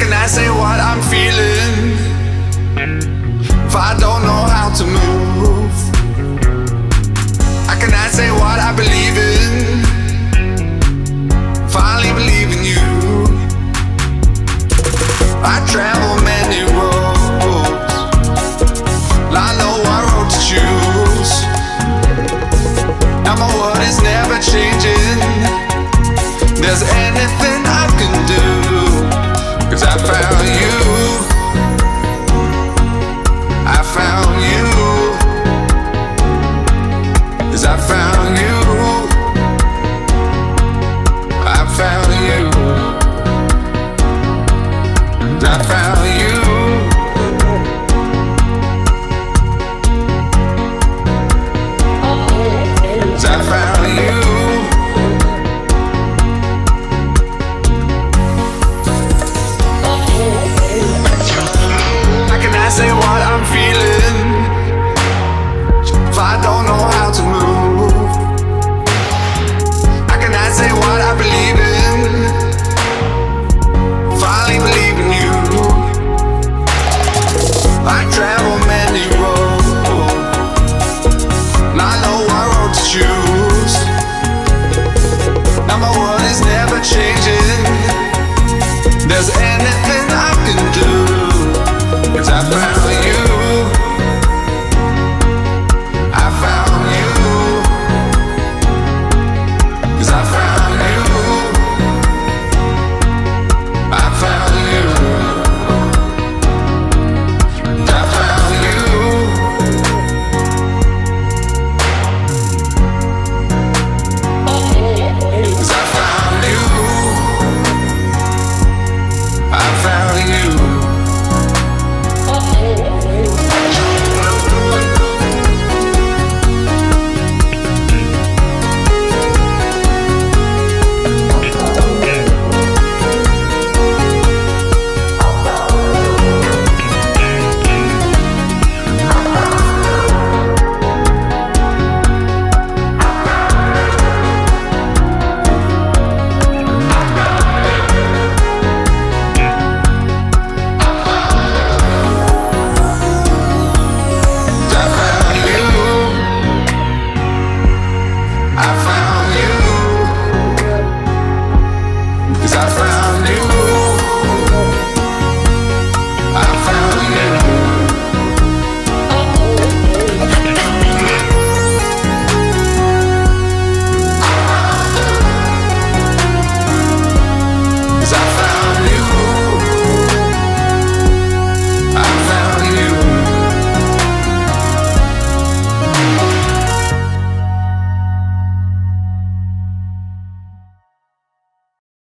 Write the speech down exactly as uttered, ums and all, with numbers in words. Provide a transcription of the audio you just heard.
can I say what I'm feeling if I don't know how to move? How can I say what I believe in if I only believe in you? I travel many roads, I know what road to choose. Now my world is never changing. There's anything I can do, 'cause I found you. I found you. 'Cause I found you. I found you. I found you. 'Cause I found you. How can I say what I'm feeling if I don't know how to move? How can I say what I believe in if I only believe in you? I travel many roads, and I know what road to choose. Now my world is never changing. There's anything